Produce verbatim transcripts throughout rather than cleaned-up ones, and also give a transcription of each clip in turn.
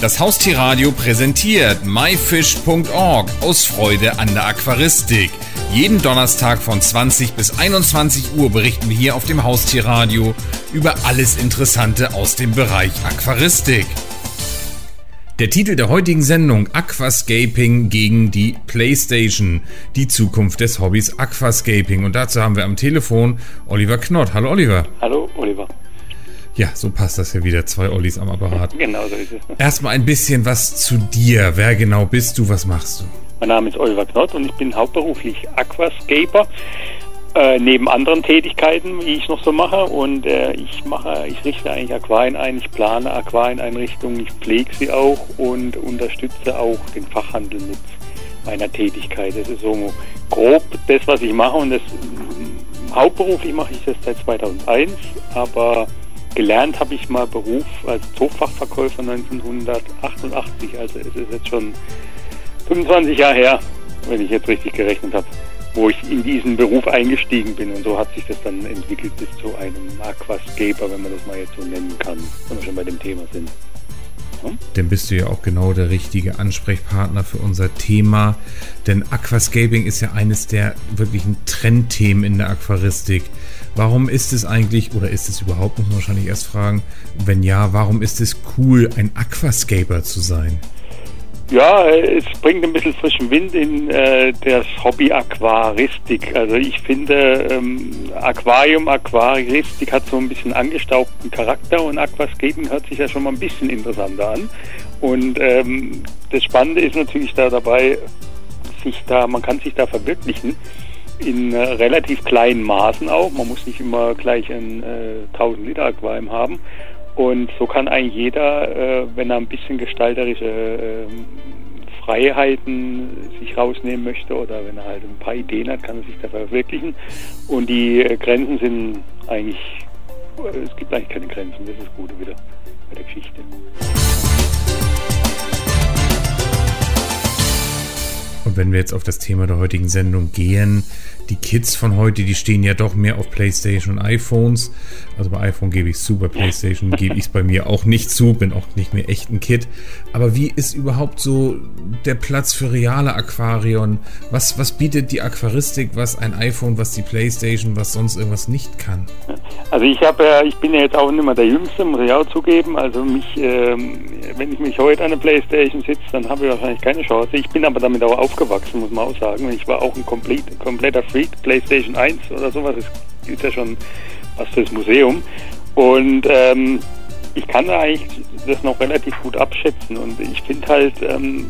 Das Haustierradio präsentiert myfish punkt org aus Freude an der Aquaristik. Jeden Donnerstag von zwanzig bis einundzwanzig Uhr berichten wir hier auf dem Haustierradio über alles Interessante aus dem Bereich Aquaristik. Der Titel der heutigen Sendung: Aquascaping gegen die PlayStation. Die Zukunft des Hobbys Aquascaping. Und dazu haben wir am Telefon Oliver Knott. Hallo Oliver. Hallo Oliver. Ja, so passt das ja wieder. Zwei Ollis am Apparat. Genau so ist es. Erstmal ein bisschen was zu dir. Wer genau bist du? Was machst du? Mein Name ist Oliver Knott und ich bin hauptberuflich Aquascaper. Äh, neben anderen Tätigkeiten, die ich noch so mache. Und äh, ich mache, ich richte eigentlich Aquarien ein, ich plane Aquarieneinrichtungen, ich pflege sie auch und unterstütze auch den Fachhandel mit meiner Tätigkeit. Das ist so grob das, was ich mache. Und das hauptberuflich mache ich das seit zweitausendeins, aber gelernt habe ich mal Beruf als Zoofachverkäufer neunzehnhundertachtundachtzig, also es ist jetzt schon fünfundzwanzig Jahre her, wenn ich jetzt richtig gerechnet habe, wo ich in diesen Beruf eingestiegen bin, und so hat sich das dann entwickelt bis zu einem Aquascaper, wenn man das mal jetzt so nennen kann, wenn wir schon bei dem Thema sind. Hm? Dann bist du ja auch genau der richtige Ansprechpartner für unser Thema, denn Aquascaping ist ja eines der wirklichen Trendthemen in der Aquaristik. Warum ist es eigentlich, oder ist es überhaupt, muss man wahrscheinlich erst fragen, wenn ja, warum ist es cool, ein Aquascaper zu sein? Ja, es bringt ein bisschen frischen Wind in äh, das Hobby Aquaristik. Also ich finde, ähm, Aquarium, Aquaristik hat so ein bisschen angestaubten Charakter und Aquascaping hört sich ja schon mal ein bisschen interessanter an. Und ähm, das Spannende ist natürlich da dabei, sich da, man kann sich da verwirklichen. In äh, relativ kleinen Maßen auch. Man muss nicht immer gleich ein äh, tausend Liter Aquarium haben. Und so kann eigentlich jeder, äh, wenn er ein bisschen gestalterische äh, Freiheiten sich rausnehmen möchte oder wenn er halt ein paar Ideen hat, kann er sich da verwirklichen. Und die äh, Grenzen sind eigentlich, äh, es gibt eigentlich keine Grenzen. Das ist das Gute wieder bei der Geschichte. Und wenn wir jetzt auf das Thema der heutigen Sendung gehen, die Kids von heute, die stehen ja doch mehr auf PlayStation und iPhones. Also bei iPhone gebe ich es zu, bei PlayStation gebe ich es bei mir auch nicht zu, bin auch nicht mehr echt ein Kid. Aber wie ist überhaupt so der Platz für reale Aquarien? Was, was bietet die Aquaristik, was ein iPhone, was die PlayStation, was sonst irgendwas nicht kann? Also ich habe ja, ich bin ja jetzt auch nicht mehr der Jüngste, muss ich auch zugeben. Also mich, ähm, wenn ich mich heute an der PlayStation sitze, dann habe ich wahrscheinlich keine Chance. Ich bin aber damit auch aufgewachsen, muss man auch sagen. Ich war auch ein komplett, kompletter Freak. PlayStation eins oder sowas, das ist ja schon was fürs Museum. Und ähm, ich kann da eigentlich das noch relativ gut abschätzen. Und ich finde halt ähm,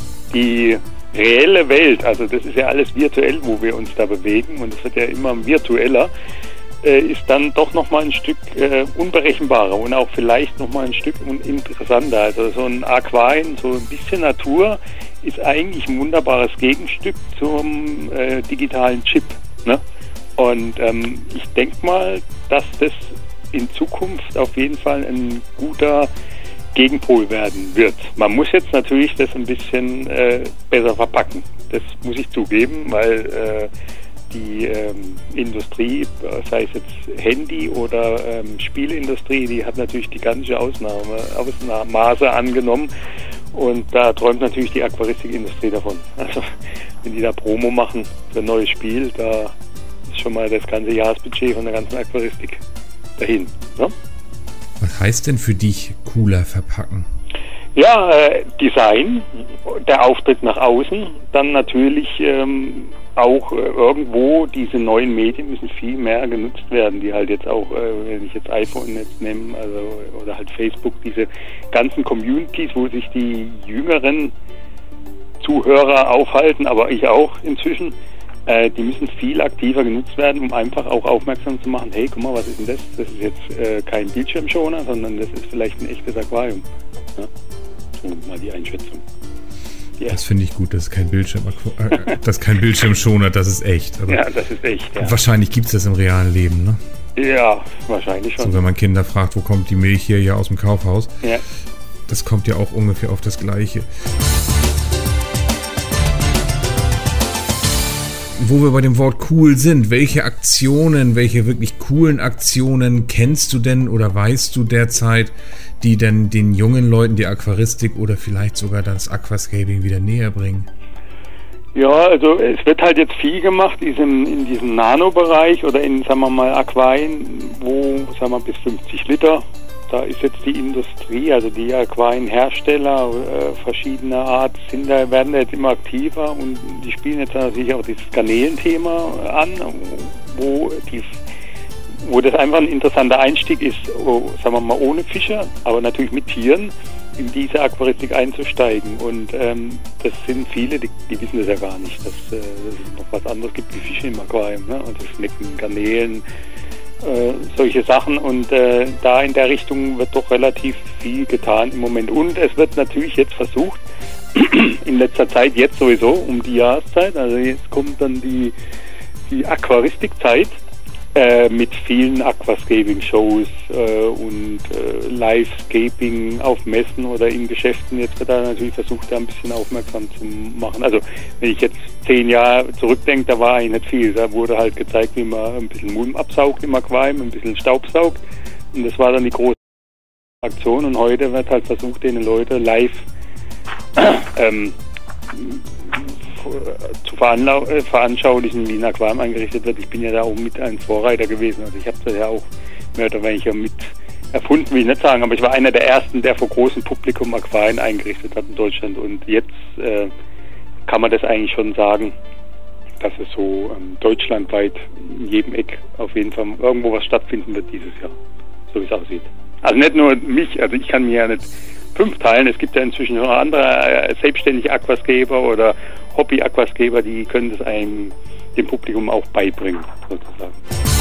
die reelle Welt, also das ist ja alles virtuell, wo wir uns da bewegen, und es wird ja immer virtueller, äh, ist dann doch nochmal ein Stück äh, unberechenbarer und auch vielleicht nochmal ein Stück interessanter. Also so ein Aquarium, so ein bisschen Natur, ist eigentlich ein wunderbares Gegenstück zum äh, digitalen Chip. Ne? Und ähm, ich denke mal, dass das in Zukunft auf jeden Fall ein guter Gegenpol werden wird. Man muss jetzt natürlich das ein bisschen äh, besser verpacken. Das muss ich zugeben, weil äh, die ähm, Industrie, sei es jetzt Handy oder ähm, Spielindustrie, die hat natürlich die ganze Ausnahme, Ausnahmemaße angenommen. Und da träumt natürlich die Aquaristikindustrie davon. Also wenn die da Promo machen für ein neues Spiel, da ist schon mal das ganze Jahresbudget von der ganzen Aquaristik dahin. Ne? Was heißt denn für dich cooler verpacken? Ja, äh, Design, der Auftritt nach außen, dann natürlich ähm, auch äh, irgendwo diese neuen Medien müssen viel mehr genutzt werden, die halt jetzt auch, äh, wenn ich jetzt iPhone jetzt nehme, also oder halt Facebook, diese ganzen Communities, wo sich die jüngeren Zuhörer aufhalten, aber ich auch inzwischen, äh, die müssen viel aktiver genutzt werden, um einfach auch aufmerksam zu machen, hey, guck mal, was ist denn das? Das ist jetzt äh, kein Bildschirmschoner, sondern das ist vielleicht ein echtes Aquarium. Ja? So mal die Einschätzung. Yeah. Das finde ich gut, das ist kein Bildschirm, äh, das ist kein Bildschirmschoner, das ist echt. Aber ja, das ist echt, ja. Wahrscheinlich gibt es das im realen Leben, ne? Ja, wahrscheinlich schon. So, wenn man Kinder fragt, wo kommt die Milch hier ja aus dem Kaufhaus? Ja. Das kommt ja auch ungefähr auf das Gleiche. wo wir bei dem Wort cool sind, welche Aktionen, welche wirklich coolen Aktionen kennst du denn oder weißt du derzeit, die denn den jungen Leuten die Aquaristik oder vielleicht sogar das Aquascaping wieder näher bringen? Ja, also es wird halt jetzt viel gemacht diesem, in diesem Nano-Bereich oder in, sagen wir mal, Aquarien, wo, sagen wir, bis fünfzig Liter. Da ist jetzt die Industrie, also die Aquarienhersteller äh, verschiedener Art, sind da, werden da jetzt immer aktiver und die spielen jetzt natürlich auch dieses Garnelenthema an, wo, die, wo das einfach ein interessanter Einstieg ist, oh, sagen wir mal, ohne Fische, aber natürlich mit Tieren, in diese Aquaristik einzusteigen. Und ähm, das sind viele, die, die wissen das ja gar nicht, dass, äh, dass es noch was anderes gibt wie Fische im Aquarium, ne? Also Schnecken, Garnelen, Äh, solche Sachen, und äh, da in der Richtung wird doch relativ viel getan im Moment. Und es wird natürlich jetzt versucht, in letzter Zeit, jetzt sowieso um die Jahreszeit, also jetzt kommt dann die, die Aquaristikzeit äh, mit vielen Aquascaping-Shows äh, und äh, Livescaping auf Messen oder in Geschäften. Jetzt wird da natürlich versucht, da ein bisschen aufmerksam zu machen. Also wenn ich jetzt zehn Jahre zurückdenke, da war eigentlich nicht viel. Da wurde halt gezeigt, wie man ein bisschen Mulm absaugt im Aquarium, ein bisschen Staub saugt. Und das war dann die große Aktion. Und heute wird halt versucht, den Leuten live ähm, zu veranschaulichen, wie ein Aquarium eingerichtet wird. Ich bin ja da auch mit ein Vorreiter gewesen. Also ich habe das ja auch mehr oder weniger mit erfunden, will ich nicht sagen, aber ich war einer der ersten, der vor großem Publikum Aquarien eingerichtet hat in Deutschland. Und jetzt äh, kann man das eigentlich schon sagen, dass es so ähm, deutschlandweit in jedem Eck auf jeden Fall irgendwo was stattfinden wird dieses Jahr, so wie es aussieht. Also nicht nur mich, also ich kann mir ja nicht fünf teilen, es gibt ja inzwischen noch andere äh, selbstständige Aquascaper oder Hobby-Aquascaper, die können das einem, dem Publikum auch beibringen, sozusagen.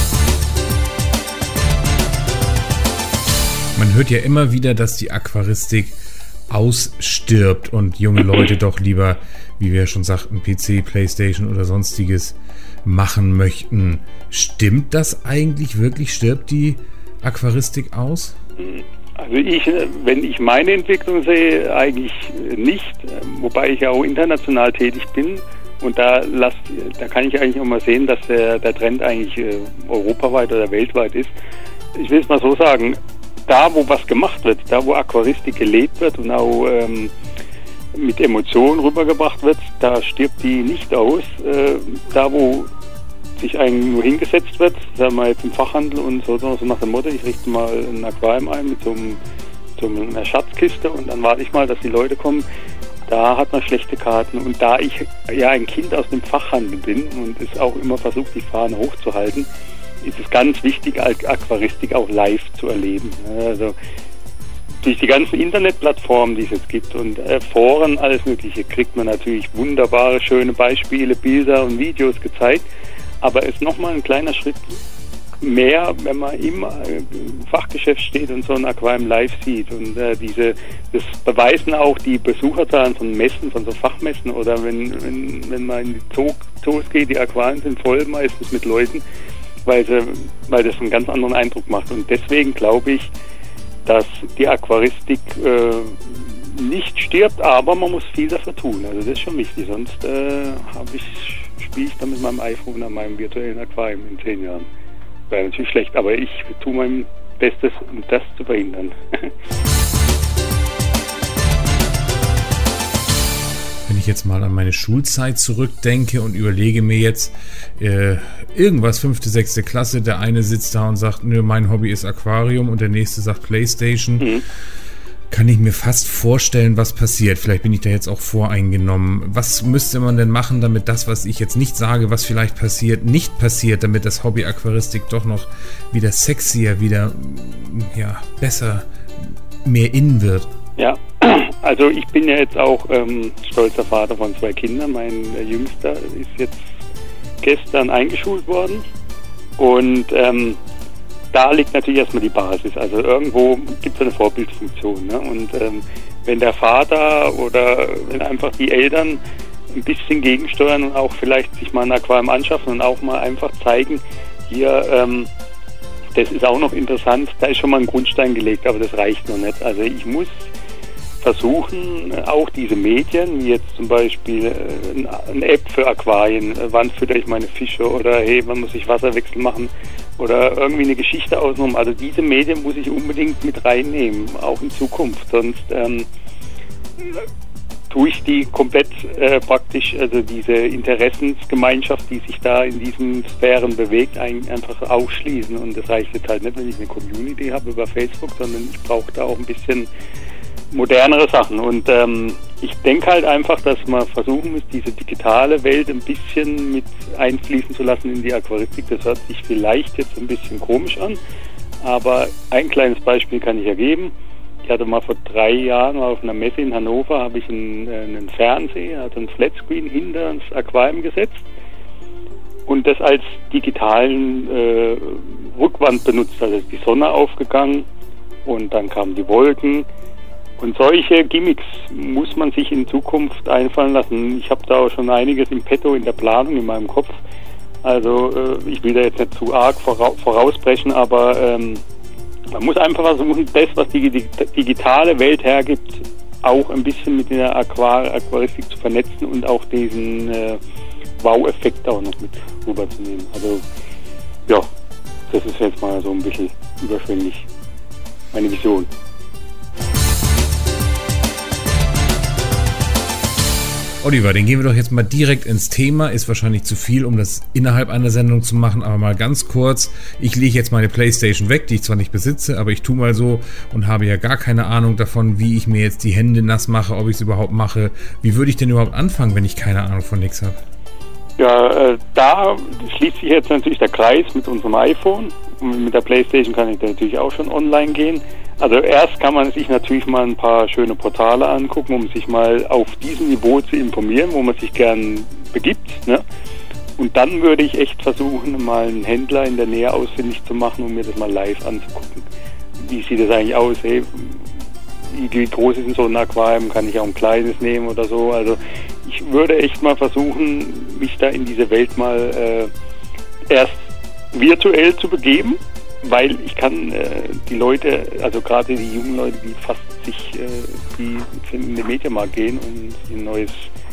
Man hört ja immer wieder, dass die Aquaristik ausstirbt und junge Leute doch lieber, wie wir schon sagten, P C, Playstation oder sonstiges machen möchten. Stimmt das eigentlich wirklich? Stirbt die Aquaristik aus? Also ich, wenn ich meine Entwicklung sehe, eigentlich nicht, wobei ich ja auch international tätig bin, und da, lass, da kann ich eigentlich auch mal sehen, dass der, der Trend eigentlich äh, europaweit oder weltweit ist. Ich will es mal so sagen, da wo was gemacht wird, da wo Aquaristik gelebt wird und auch ähm, mit Emotionen rübergebracht wird, da stirbt die nicht aus. Äh, da wo sich eigentlich nur hingesetzt wird, sagen wir jetzt im Fachhandel und so, so nach dem Motto, ich richte mal ein Aquarium ein mit so, einem, so einer Schatzkiste und dann warte ich mal, dass die Leute kommen. Da hat man schlechte Karten, und da ich ja ein Kind aus dem Fachhandel bin und es auch immer versucht, die Fahne hochzuhalten, ist es ganz wichtig, Aquaristik auch live zu erleben. Also durch die ganzen Internetplattformen, die es jetzt gibt und äh, Foren, alles Mögliche, kriegt man natürlich wunderbare, schöne Beispiele, Bilder und Videos gezeigt. Aber es ist nochmal ein kleiner Schritt mehr, wenn man im Fachgeschäft steht und so ein Aquarium live sieht. Und äh, diese, das beweisen auch die Besucherzahlen von Messen, von so Fachmessen, oder wenn, wenn, wenn man in die Zoo, Zoos geht, die Aquarien sind voll meistens mit Leuten, weil, sie, weil das einen ganz anderen Eindruck macht. Und deswegen glaube ich, dass die Aquaristik äh, nicht stirbt, aber man muss viel dafür tun. Also das ist schon wichtig, sonst äh, habe ich spiele ich dann mit meinem iPhone an meinem virtuellen Aquarium in zehn Jahren. Wäre natürlich schlecht, aber ich tue mein Bestes, um das zu verhindern. Wenn ich jetzt mal an meine Schulzeit zurückdenke und überlege mir jetzt äh, irgendwas, fünfte, sechste Klasse, der eine sitzt da und sagt, nö, mein Hobby ist Aquarium, und der nächste sagt Playstation. Mhm. Kann ich mir fast vorstellen, was passiert. Vielleicht bin ich da jetzt auch voreingenommen. Was müsste man denn machen, damit das, was ich jetzt nicht sage, was vielleicht passiert, nicht passiert, damit das Hobby Aquaristik doch noch wieder sexier, wieder ja, besser, mehr in wird? Ja, also ich bin ja jetzt auch ähm, stolzer Vater von zwei Kindern. Mein äh, Jüngster ist jetzt gestern eingeschult worden, und ähm, da liegt natürlich erstmal die Basis. Also irgendwo gibt es eine Vorbildfunktion. Ne? Und ähm, wenn der Vater oder wenn einfach die Eltern ein bisschen gegensteuern und auch vielleicht sich mal ein Aquarium anschaffen und auch mal einfach zeigen, hier, ähm, das ist auch noch interessant, da ist schon mal ein Grundstein gelegt, aber das reicht noch nicht. Also ich muss versuchen, auch diese Medien, wie jetzt zum Beispiel eine App für Aquarien, wann fütter ich meine Fische oder hey, wann muss ich Wasserwechsel machen oder irgendwie eine Geschichte außenrum. Also diese Medien muss ich unbedingt mit reinnehmen, auch in Zukunft, sonst ähm, tue ich die komplett äh, praktisch, also diese Interessensgemeinschaft, die sich da in diesen Sphären bewegt, ein, einfach ausschließen. Und das reicht jetzt halt nicht, wenn ich eine Community habe über Facebook, sondern ich brauche da auch ein bisschen modernere Sachen. Und ähm, ich denke halt einfach, dass man versuchen muss, diese digitale Welt ein bisschen mit einfließen zu lassen in die Aquaristik. Das hört sich vielleicht jetzt ein bisschen komisch an, aber ein kleines Beispiel kann ich ja geben. Ich hatte mal vor drei Jahren auf einer Messe in Hannover, habe ich einen, einen Fernseher, also einen Flatscreen hinter ins Aquarium gesetzt und das als digitalen äh, Rückwand benutzt. Also ist die Sonne aufgegangen und dann kamen die Wolken. Und solche Gimmicks muss man sich in Zukunft einfallen lassen. Ich habe da auch schon einiges im Petto, in der Planung, in meinem Kopf. Also äh, ich will da jetzt nicht zu arg vora vorausbrechen, aber ähm, man muss einfach versuchen, das, was die, die digitale Welt hergibt, auch ein bisschen mit der Aquar Aquaristik zu vernetzen und auch diesen äh, Wow-Effekt auch noch mit rüberzunehmen. Also ja, das ist jetzt mal so ein bisschen überschwänglich meine Vision. Oliver, dann gehen wir doch jetzt mal direkt ins Thema. Ist wahrscheinlich zu viel, um das innerhalb einer Sendung zu machen, aber mal ganz kurz. Ich lege jetzt meine Playstation weg, die ich zwar nicht besitze, aber ich tue mal so und habe ja gar keine Ahnung davon, wie ich mir jetzt die Hände nass mache, ob ich es überhaupt mache. Wie würde ich denn überhaupt anfangen, wenn ich keine Ahnung von nichts habe? Ja, äh, da schließt sich jetzt natürlich der Kreis mit unserem iPhone. Und mit der Playstation kann ich da natürlich auch schon online gehen. Also erst kann man sich natürlich mal ein paar schöne Portale angucken, um sich mal auf diesem Niveau zu informieren, wo man sich gern begibt, ne? Und dann würde ich echt versuchen, mal einen Händler in der Nähe ausfindig zu machen, um mir das mal live anzugucken. Wie sieht das eigentlich aus? Hey, wie groß ist so ein Aquarium? Kann ich auch ein kleines nehmen oder so? Also ich würde echt mal versuchen, mich da in diese Welt mal äh, erst virtuell zu begeben, weil ich kann äh, die Leute, also gerade die jungen Leute, die fast sich äh, die in den Mediamarkt gehen, um sich ein neues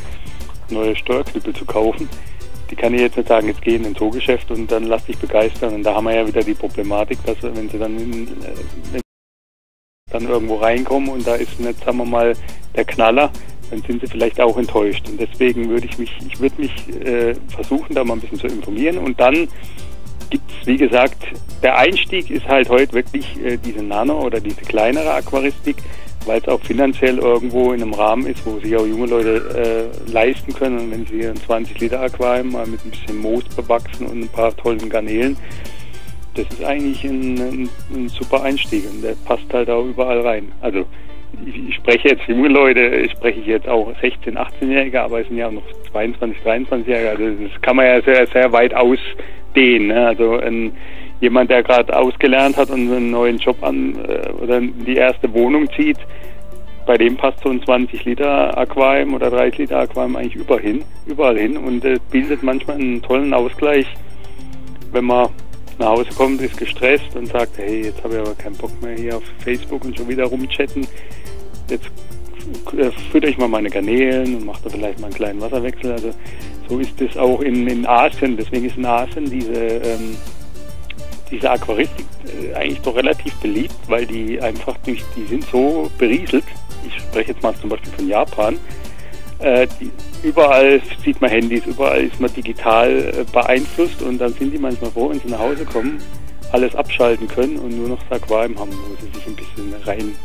neue Steuerknüppel zu kaufen, die kann ich jetzt nicht sagen, jetzt geh in ein Zoogeschäft und dann lass dich begeistern. Und da haben wir ja wieder die Problematik, dass wenn sie dann, in, wenn sie dann irgendwo reinkommen und da ist nicht, sagen wir mal, der Knaller, dann sind sie vielleicht auch enttäuscht. Und deswegen würde ich mich, ich würde mich äh, versuchen, da mal ein bisschen zu informieren. Und dann gibt es, wie gesagt, der Einstieg ist halt heute wirklich äh, diese Nano- oder diese kleinere Aquaristik, weil es auch finanziell irgendwo in einem Rahmen ist, wo sich auch junge Leute äh, leisten können. Und wenn sie ein zwanzig Liter Aquarium mal mit ein bisschen Moos bewachsen und ein paar tollen Garnelen, das ist eigentlich ein, ein, ein super Einstieg und der passt halt auch überall rein. Also ich, ich spreche jetzt junge Leute, spreche ich jetzt auch sechzehn-, achtzehnjährige, aber es sind ja auch noch zweiundzwanzig-, dreiundzwanzigjährige. Also das kann man ja sehr, sehr weit ausdehnen. Ne? Also ein, jemand, der gerade ausgelernt hat und einen neuen Job an äh, oder die erste Wohnung zieht, bei dem passt so ein zwanzig Liter Aquarium oder dreißig Liter Aquarium eigentlich überall hin, überall hin und es äh, bildet manchmal einen tollen Ausgleich, wenn man nach Hause kommt, ist gestresst und sagt, hey, jetzt habe ich aber keinen Bock mehr hier auf Facebook und schon wieder rumchatten. Jetzt äh, fütter ich mal meine Garnelen und mache da vielleicht mal einen kleinen Wasserwechsel. Also so ist es auch in, in Asien. Deswegen ist in Asien diese, ähm, diese Aquaristik äh, eigentlich doch relativ beliebt, weil die einfach durch, die sind so berieselt. Ich spreche jetzt mal zum Beispiel von Japan. Äh, die, überall sieht man Handys, überall ist man digital äh, beeinflusst und dann sind die manchmal froh, wenn sie nach Hause kommen, alles abschalten können und nur noch das Aquarium haben, wo sie sich ein bisschen rein,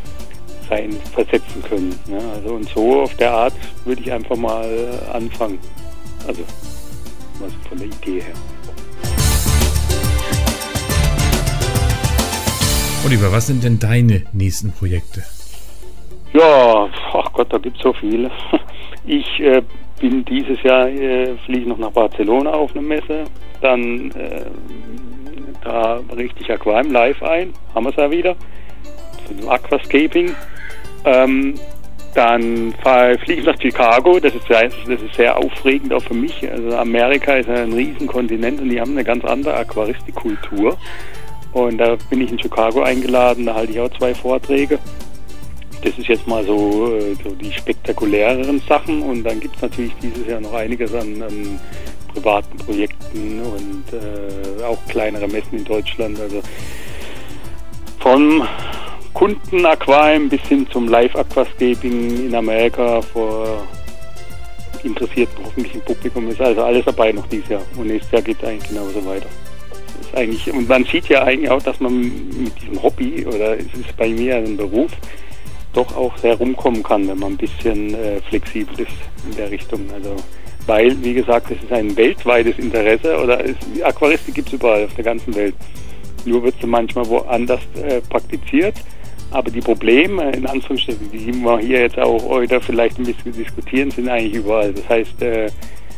rein versetzen können. Ne? Also und so auf der Art würde ich einfach mal äh, anfangen. Also was von der Idee her. Oliver, was sind denn deine nächsten Projekte? Ja, ach Gott, da gibt es so viele. Ich äh, bin dieses Jahr, äh, fliege noch nach Barcelona auf eine Messe, dann äh, da richte ich Aquarium live ein, haben wir es ja wieder, zu dem Aquascaping. Ähm, dann fliege ich nach Chicago, das ist, sehr, das ist sehr aufregend auch für mich. Also Amerika ist ein Riesenkontinent und die haben eine ganz andere Aquaristikkultur. Und da bin ich in Chicago eingeladen, da halte ich auch zwei Vorträge. Das ist jetzt mal so, so die spektakuläreren Sachen, und dann gibt es natürlich dieses Jahr noch einiges an, an privaten Projekten und äh, auch kleinere Messen in Deutschland. Also vom Kunden-Aquarium bis hin zum Live-Aquascaping in Amerika vor interessierten hoffentlichen Publikum ist also alles dabei noch dieses Jahr. Und nächstes Jahr geht es eigentlich genauso weiter. Das ist eigentlich, und man sieht ja eigentlich auch, dass man mit diesem Hobby, oder es ist bei mir ein Beruf, doch auch sehr rumkommen kann, wenn man ein bisschen äh, flexibel ist in der Richtung. Also, weil, wie gesagt, es ist ein weltweites Interesse, oder es, Aquaristik gibt es überall auf der ganzen Welt. Nur wird sie manchmal woanders äh, praktiziert. Aber die Probleme, in Anführungsstrichen, die wir hier jetzt auch heute vielleicht ein bisschen diskutieren, sind eigentlich überall. Das heißt, äh,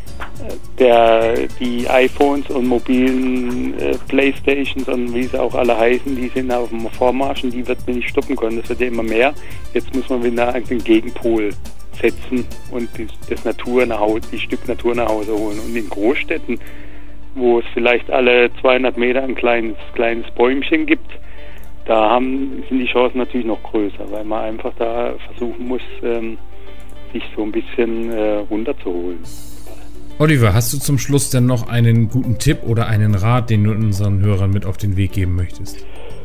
der, die iPhones und mobilen äh, Playstations und wie sie auch alle heißen, die sind auf dem Vormarsch und die wird man nicht stoppen können. Das wird ja immer mehr. Jetzt muss man wieder einen Gegenpol setzen und die, das Natur nach Hause, die Stück Natur nach Hause holen. Und in Großstädten, wo es vielleicht alle zweihundert Meter ein kleines, kleines Bäumchen gibt, da haben, sind die Chancen natürlich noch größer, weil man einfach da versuchen muss, ähm, sich so ein bisschen äh, runterzuholen. Oliver, hast du zum Schluss denn noch einen guten Tipp oder einen Rat, den du unseren Hörern mit auf den Weg geben möchtest?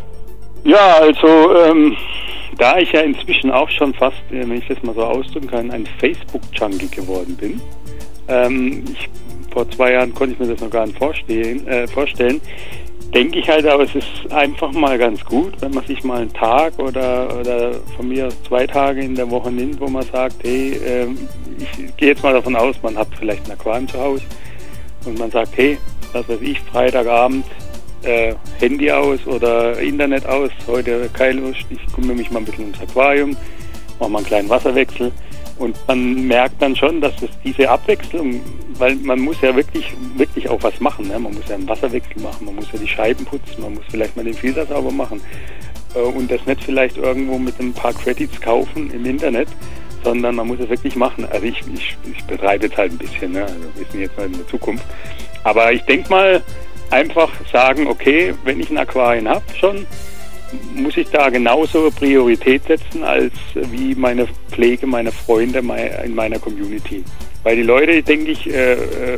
Ja, also ähm, da ich ja inzwischen auch schon fast, äh, wenn ich das mal so ausdrücken kann, ein Facebook-Junkie geworden bin. Ähm, ich, vor zwei Jahren konnte ich mir das noch gar nicht vorstellen, äh, vorstellen. Denke ich halt, aber es ist einfach mal ganz gut, wenn man sich mal einen Tag oder, oder von mir aus zwei Tage in der Woche nimmt, wo man sagt, hey, äh, ich gehe jetzt mal davon aus, man hat vielleicht ein Aquarium zu Hause und man sagt, hey, was weiß ich, Freitagabend, äh, Handy aus oder Internet aus, heute keine Lust, ich kümmere mich mal ein bisschen ums Aquarium, mache mal einen kleinen Wasserwechsel. Und man merkt dann schon, dass es diese Abwechslung, weil man muss ja wirklich wirklich auch was machen. Ne? Man muss ja einen Wasserwechsel machen, man muss ja die Scheiben putzen, man muss vielleicht mal den Filter sauber machen. Und das nicht vielleicht irgendwo mit ein paar Credits kaufen im Internet, sondern man muss es wirklich machen. Also ich, ich, ich betreibe jetzt halt ein bisschen, ne? Also wir sind jetzt mal in der Zukunft. Aber ich denke mal, einfach sagen, okay, wenn ich ein Aquarium habe schon, muss ich da genauso Priorität setzen als wie meine Pflege, meine Freunde in meiner Community. Weil die Leute, denke ich, äh, äh,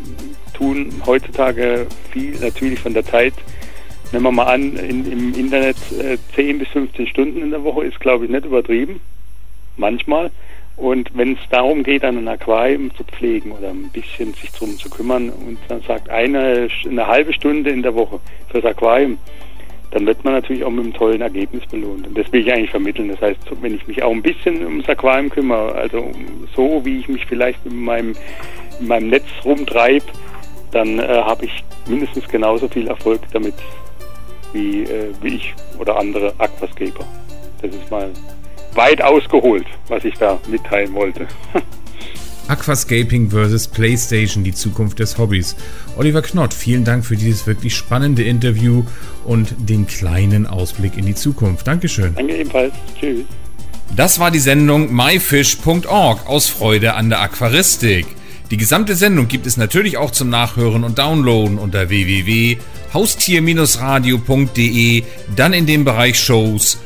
tun heutzutage viel natürlich von der Zeit. Nehmen wir mal an, in, im Internet äh, zehn bis fünfzehn Stunden in der Woche ist, glaube ich, nicht übertrieben. Manchmal. Und wenn es darum geht, ein Aquarium zu pflegen oder ein bisschen sich drum zu kümmern und dann sagt, eine, eine halbe Stunde in der Woche fürs Aquarium, dann wird man natürlich auch mit einem tollen Ergebnis belohnt. Und das will ich eigentlich vermitteln. Das heißt, wenn ich mich auch ein bisschen ums Aquarium kümmere, also so wie ich mich vielleicht in meinem, in meinem Netz rumtreibe, dann äh, habe ich mindestens genauso viel Erfolg damit wie, äh, wie ich oder andere Aquascaper. Das ist mal weit ausgeholt, was ich da mitteilen wollte. Aquascaping versus Playstation, die Zukunft des Hobbys. Oliver Knott, vielen Dank für dieses wirklich spannende Interview und den kleinen Ausblick in die Zukunft. Dankeschön. Danke ebenfalls. Tschüss. Das war die Sendung my fish punkt org aus Freude an der Aquaristik. Die gesamte Sendung gibt es natürlich auch zum Nachhören und Downloaden unter w w w punkt haustier Bindestrich radio punkt de, dann in dem Bereich Shows